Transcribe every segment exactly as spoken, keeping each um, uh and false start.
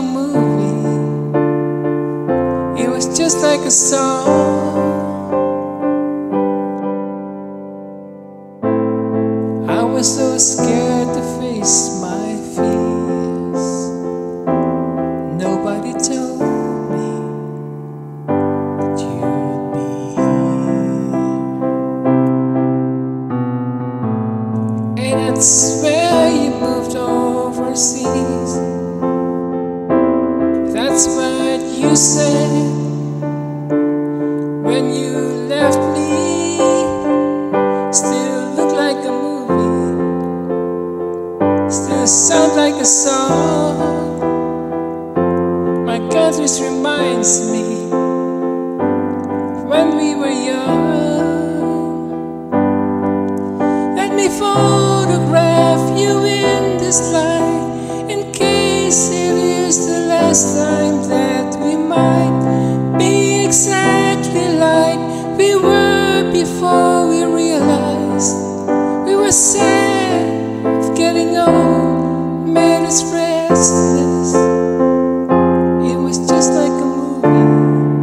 a movie. It was just like a song. I was so scared to face my fears. Nobody told me that you'd be here. And I swear you moved overseas. That's what you said when you left me. Still look like a movie, still sound like a song. My God, this reminds me when we were young. Let me photograph you in this light, in case it is the last time that we might be exactly like we were before we realized we were sad of getting old, made us restless. It was just like a movie.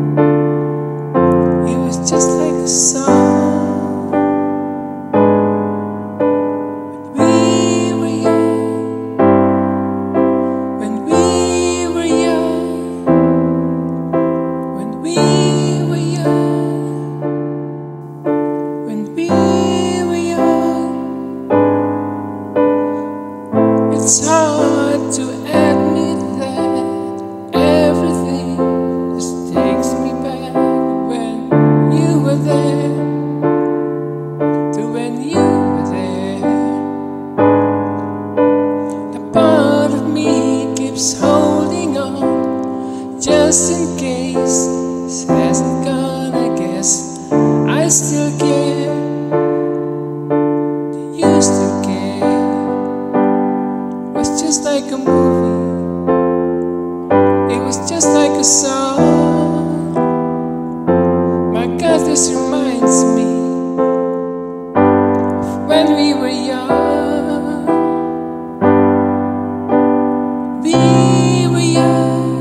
It was just like a song. It's hard to admit that everything just takes me back when you were there, to when you were there. The part of me keeps holding on, just in case this hasn't gone. I guess I still care. Do you still care? Just like a movie, it was just like a song. My God, this reminds me of when we were young. We were young,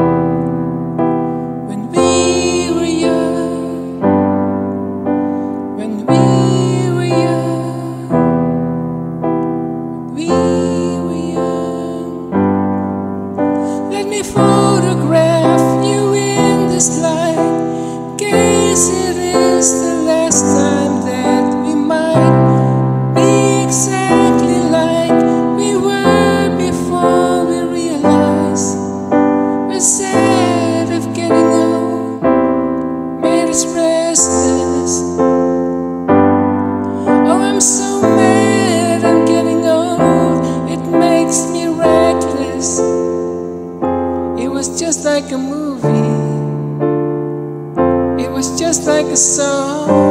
when we were young, when we were young, when we Let me photograph you in this light, in case it is the last time that we might be exactly like we were before we realized we're sad of getting old, made us restless. Oh, I'm so mad I'm getting old, it makes me reckless. It was just like a movie. It was just like a song.